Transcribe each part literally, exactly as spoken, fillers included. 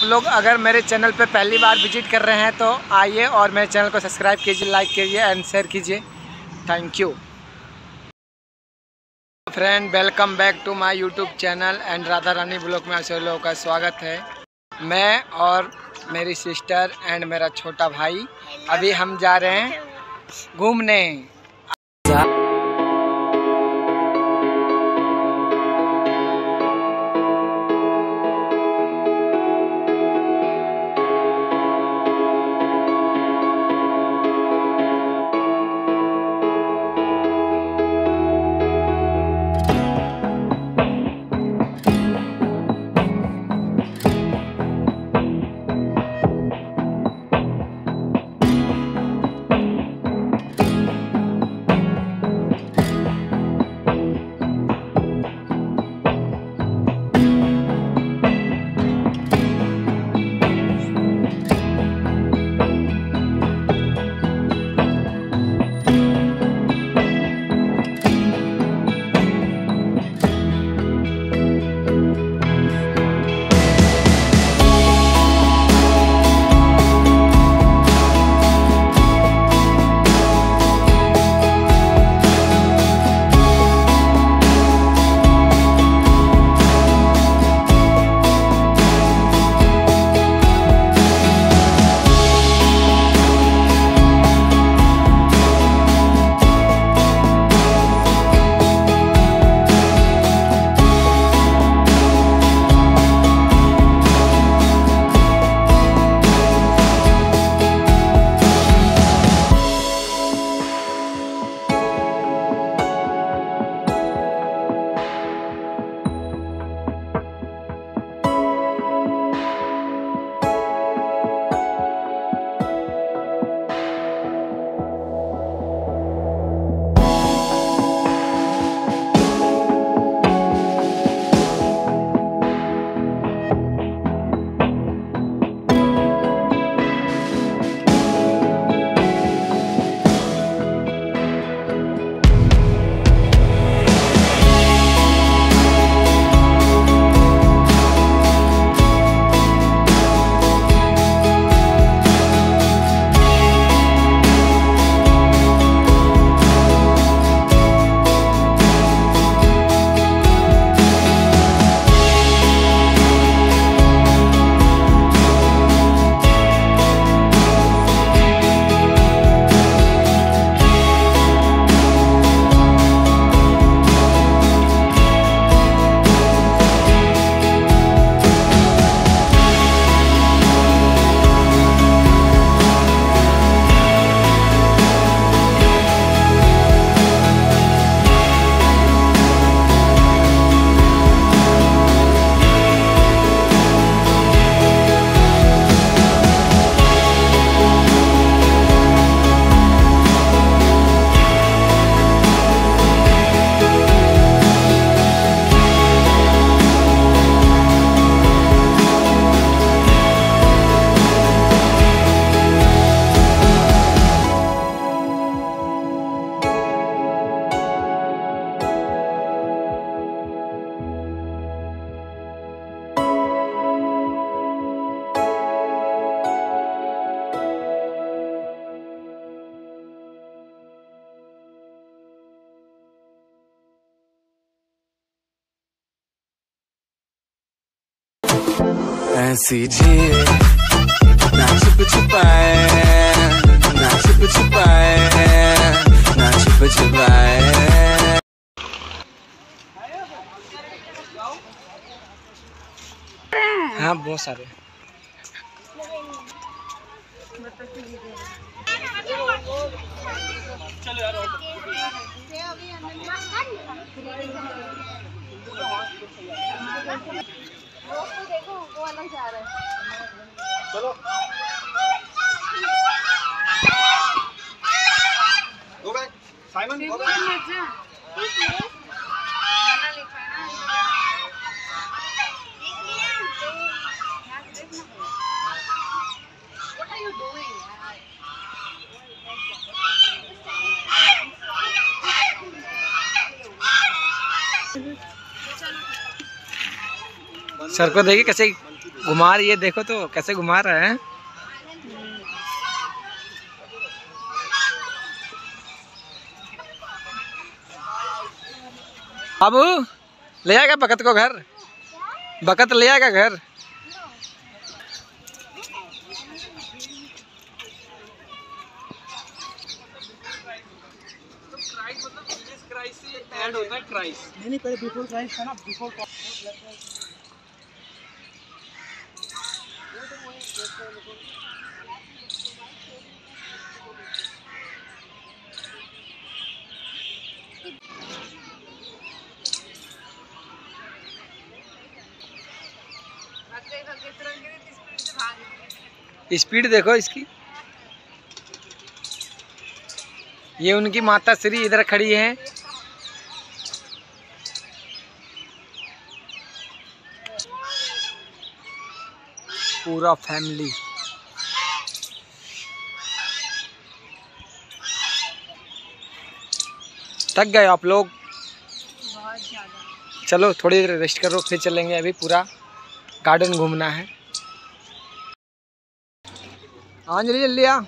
लोग अगर मेरे चैनल पे पहली बार विजिट कर रहे हैं तो आइए और मेरे चैनल को सब्सक्राइब कीजिए, लाइक कीजिए एंड शेयर कीजिए। Thank you friend, welcome back to my YouTube channel and Radha Rani blog में आप सभी लोगों का स्वागत है। मैं और मेरी सिस्टर एंड मेरा छोटा भाई अभी हम जा रहे हैं घूमने। ऐसी जिए ना छुप छुपाए, ना छुप छुपाए, ना छुप छुपाए। हाँ बहुत सारे। चलो यार देखो वो अलग जा रहा है। चलो go back Simon go back. Sir को देखिए कैसे घुमा रही है, देखो तो कैसे घुमा रहा है। बाबू ले आएगा बकत को घर, बकत ले आएगा घर। ऐड होता है क्राइस। नहीं नहीं पहले बिफोर क्राइस था ना, बिफोर। स्पीड देखो इसकी। ये उनकी माता श्री इधर खड़ी है। पूरा फैमिली। थक गए आप लोग? बहुत ज्यादा। चलो थोड़ी देर रेस्ट करो, फिर चलेंगे। अभी पूरा गार्डन घूमना है। अंजलि जल्दी आ।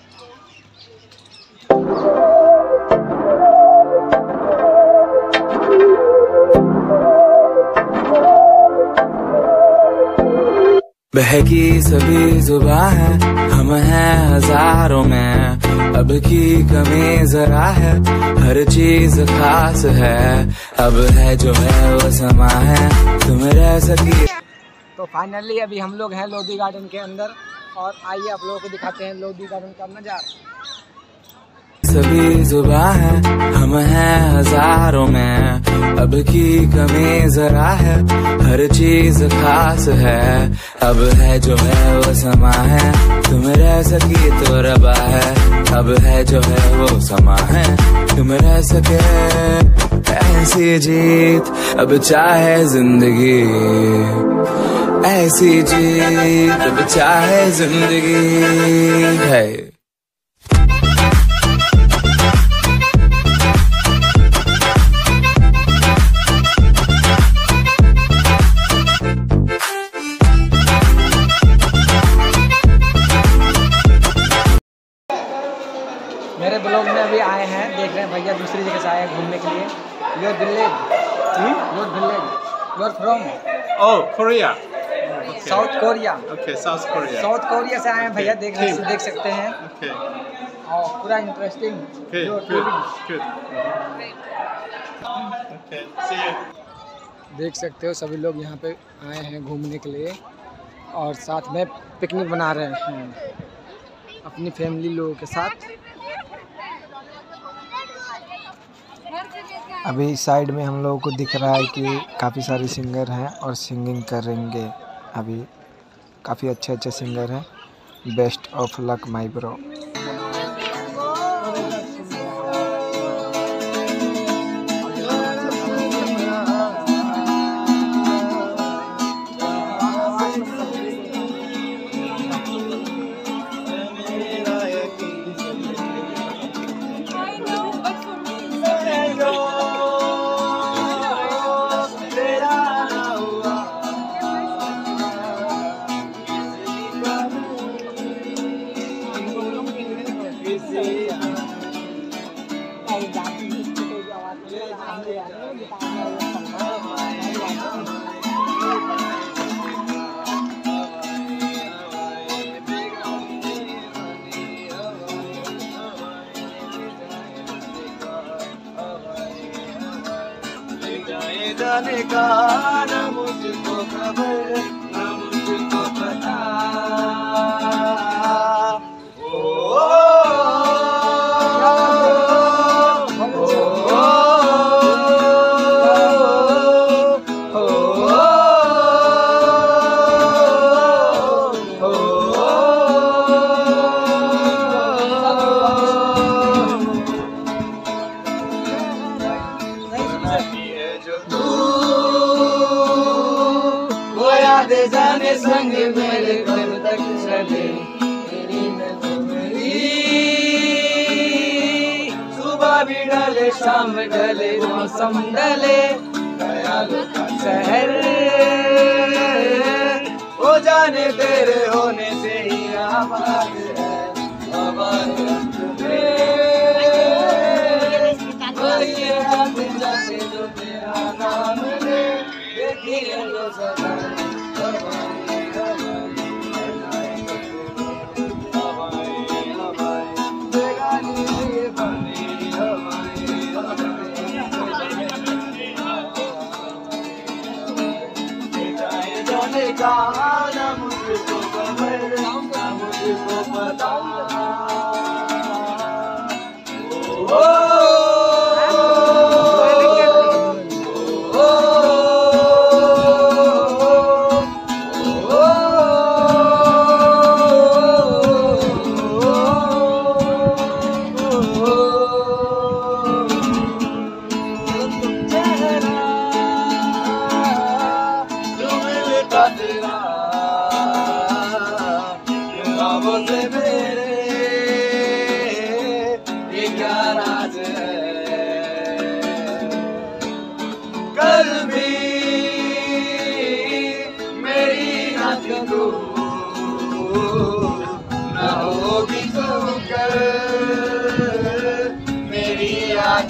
बहकी सभी जुबां है, हम हैं हजारों में, अब की कमी जरा है, हर चीज खास है, अब है जो है वो समा है, तुम रह सकी। तो फाइनली अभी हम लोग हैं लोधी गार्डन के अंदर, और आइए आप लोगों को दिखाते हैं लोधी गार्डन का नजारा। सभी जुबां है, हम हैं हजारों में, अब की कमी जरा है, हर चीज खास है, अब है जो है वो समा है, तुम रह सकी तो रबा है, अब है जो है वो समा है, तुम रह सके। ऐसी जीत अब चाहे जिंदगी, ऐसी जीत अब चाहे जिंदगी है। मेरे ब्लॉग में अभी आए हैं, देख रहे हैं भैया दूसरी जगह से आए हैं घूमने के लिए। Your village, your village, your from? Oh Korea, South Korea. Okay South Korea. South Korea से आए हैं भैया, देख ठीक। देख सकते हैं। ओके और पूरा interesting. Good good good. Okay see you. देख सकते हो सभी लोग यहाँ पे आए हैं घूमने के लिए, और साथ में पिकनिक बना रहे हैं अपनी फैमिली लोगों के साथ। अभी साइड में हम लोगों को दिख रहा है कि काफ़ी सारे सिंगर हैं और सिंगिंग करेंगे। अभी काफ़ी अच्छे अच्छे सिंगर हैं। Best of luck my bro. जाने का न मुझको खबर न मुझको पता। ओ, ओ, जाने संग मेरे घर तक चले तेरी मेरी, सुबह भी ढले शाम ढले मौसम ढले दयालु का शहर। ओ जाने तेरे होने से ही आबाद है आबाद जाते जाते जो तेरा नाम ले देखिए जो सदा ना मुझको खबर ना मुझको पता ओ, कल भी मेरी नाच तू न होगी तो कल मेरी याद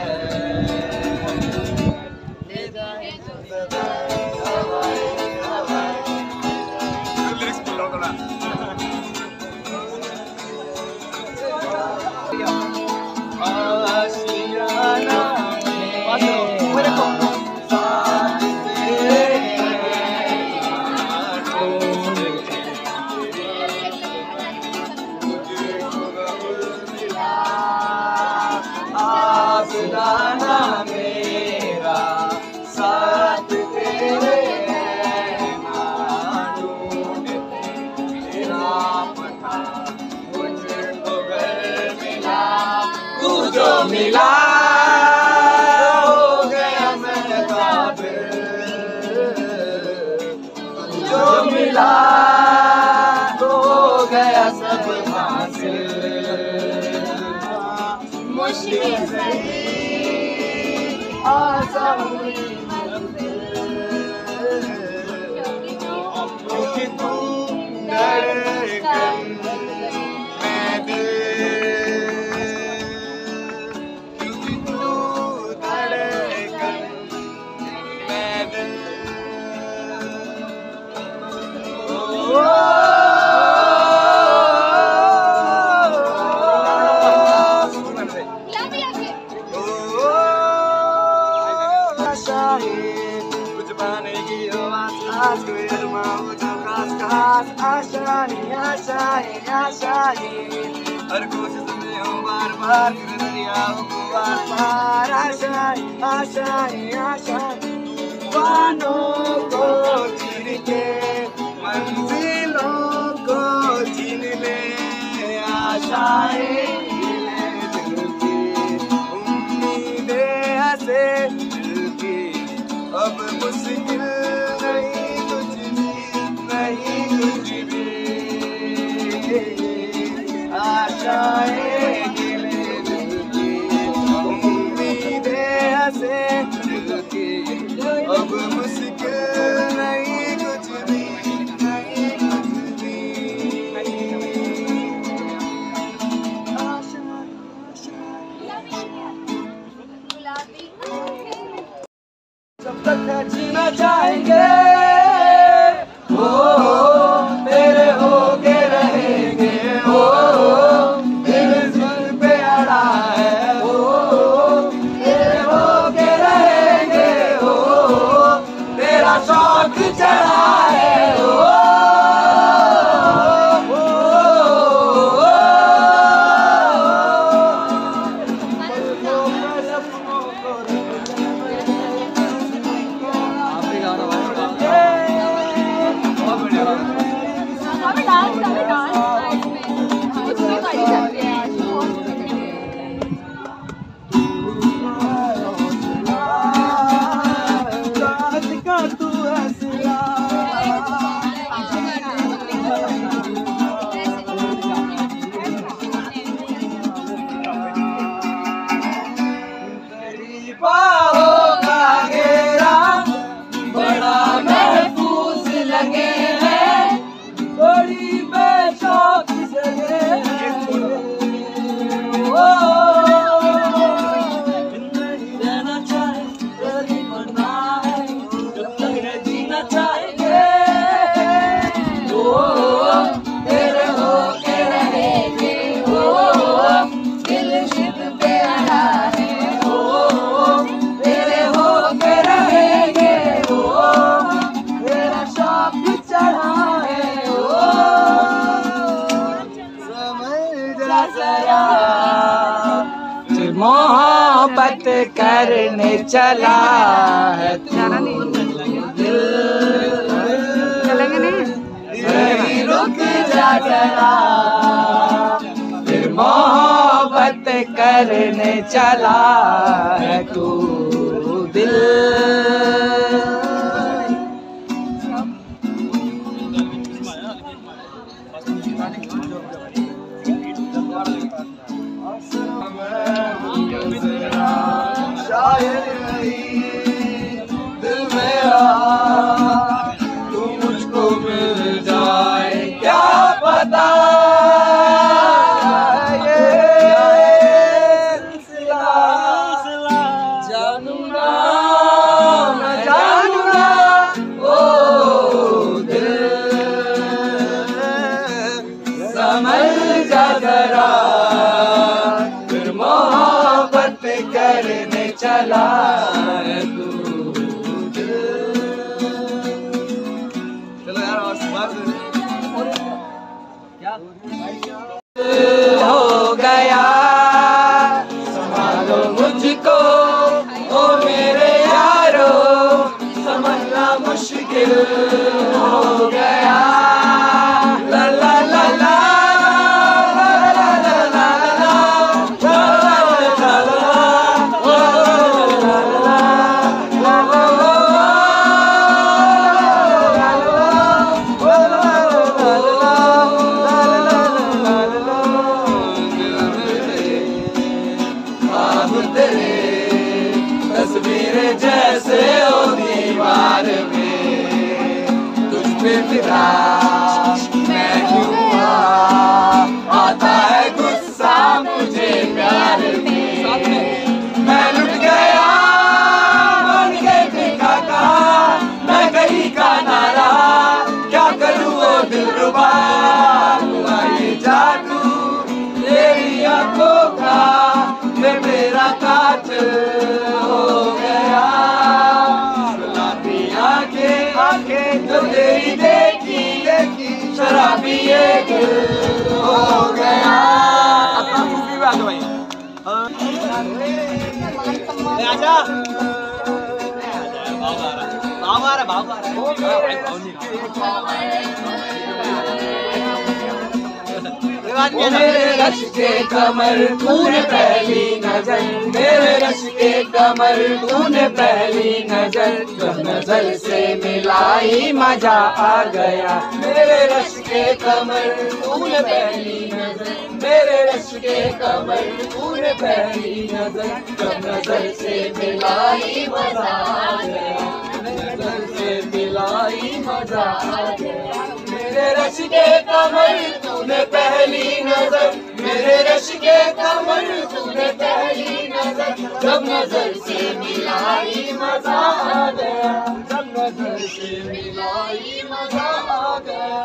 आसराना मेरा साथ तेरे तेरा पता मुझको घर मिला तू जो मिला हो गया मैं काबिल तू जो मिला तो हो गया सब हासिल मुश्किल नहीं आसान क्योंकि तू धड़कन मैं दिल क्योंकि तू धड़कन मैं दिल ओ कुछ पाने की आवाज आज कोई अरमान जो खास खास आशाएं आशाएं आशाएं हर कोशिश में हो बार बार दरिया को बार बार आशाएं आशाएं आशाएं तूफानों को चीर के मंजिलों को छीन ले आशाएं दिल की उम्मीदें हंसे अब मुश्किल नहीं कुछ भी नहीं कुछ भी आशाएं गिले दिल की उम्मीदें हंसे दिल की अब मुश्किल नहीं कुछ भी नहीं कुछ भी जब तक जीना चाहेंगे ओ तेरे होके रहेंगे ओ दिल दिल पे अड़ा है ओ तेरे होके रहेंगे ओ तेरा शौक चढ़ा है ओ बड़ा महफूज लगे हैं करने चला है तू दिल, चलेंगे नहीं? नहीं रुक जा जरा, फिर मोहब्बत करने चला है तू दिल। शायद नहीं दिल मेरा तू मुझको मिल जाए, क्या पता ये सिलसिला जानूंगा मैं जानूंगा ओ दिल, समझ जा जरा, फिर मोहब्बत करने चला है तू दिल। चलो यार हो गया, संभालो मुझको ओ मेरे यारो, समझना मुश्किल हो गया। ला ला ला ला तस्वीरें जैसे ओ दीवार में, तुझ पे फिदा मैं क्यों हुआ, आता है गुस्सा मुझे प्यार में, मैं लुट गया बन के देखा कहा, मैं कहीं का नारा क्या करूँ ओ दिलरुबा, हुआ ये जादू तेरी आंखों का, ये मेरा कातिल हो गया, शराबी आंखें आंखें जो तेरी देखी देखी, शराबी ये दिल हो गया। अपना मूवी में आ जाओ भाई, आजा भाव आ रहा भाव आ रहा मेरे रश के कमर तूने पहली नजर, मेरे रश के कमर तूने पहली नजर, जब नजर से मिलाई मजा आ गया, मेरे रश के कमर तूने पहली नजर, मेरे रश के कमर तूने पहली नजर, जब नजर से मिलाई मजा आ गया, नजर से मिलाई मजा आ गया, मेरे रश के कमर तूने पहली नजर, मेरे रश के कमर तूने पहली नजर, जब नजर से मिलाई मजा आ गया, जब नजर से मिलाई मजा आ गया।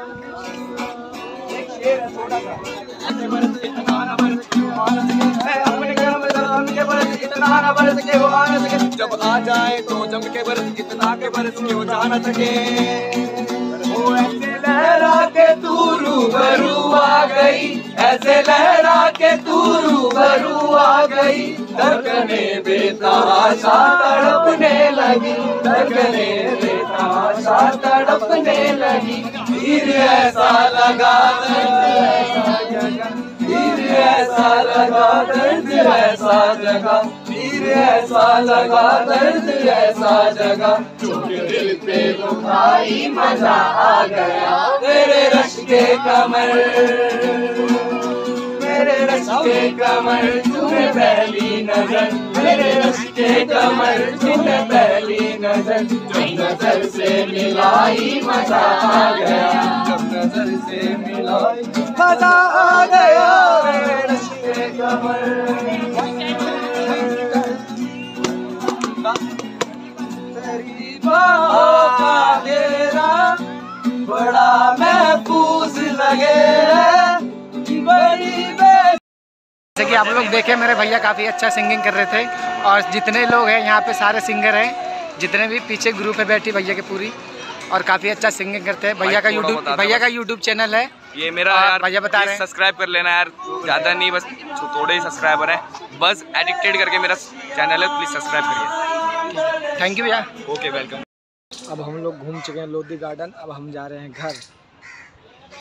एक शेर है छोटा सा, अपने बरस के तारा बरस के वो आ सके, अपने कर्म धर्म के बरस कितना ना बरस के वो आ सके, जब आ जाए तो जम के बरस कितना के बरस के वो जा न सके, ऐसे लहरा के तू रूबरू आ गई, ऐसे लहरा के तू रूबरू आ गई, धड़कने बेतहाशा तड़पने लगी, धड़कने बेतहाशा तड़पने लगी, तीर ऐसा लगा दर्द ऐसा जगा, तीर ऐसा लगा दर्द ऐसा जगा, तीर ऐसा लगा दर्द ऐसा जगा, चुके दिल पे वो भाई मजा आ गया, तेरे रश के कमर, मेरे रश के कमर तूने पहली नजर, मेरे रश के कमर तूने पहली नजर, जब नजर से मिलाई मजा आ गया, जब नजर से मिलाई मजा आ गया, मेरे रश के कमर। बड़ा महफूज लगे, जैसे कि आप लोग देखे मेरे भैया काफ़ी अच्छा सिंगिंग कर रहे थे, और जितने लोग हैं यहाँ पे सारे सिंगर हैं, जितने भी पीछे ग्रुप है बैठी भैया के पूरी, और काफ़ी अच्छा सिंगिंग करते हैं। भैया का यूट्यूब भैया का यूट्यूब चैनल है ये मेरा हाँ, यार भैया बता रहे हैं। सब्सक्राइब कर लेना यार, ज़्यादा नहीं, बस थोड़े ही सब्सक्राइबर हैं, बस एडिक्टेड करके मेरा चैनल है, प्लीज़ सब्सक्राइब करिए। थैंक यू भैया। Okay welcome. अब हम लोग घूम चुके हैं लोधी गार्डन, अब हम जा रहे हैं घर।